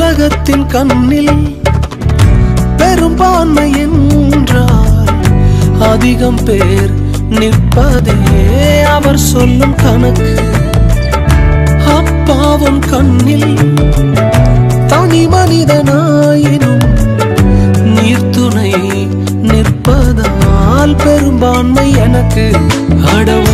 உலகத்தின் கண்ணில் பெரும்பான்மை என்றால் அதிகம் பேர் நிற்பதே அவர் சொல்லும் கணக்கு. அப்பாவும் கண்ணில் தனி மனிதனாயினும் நீர்த்துணை நிற்பதால் பெரும்பான்மை எனக்கு. அட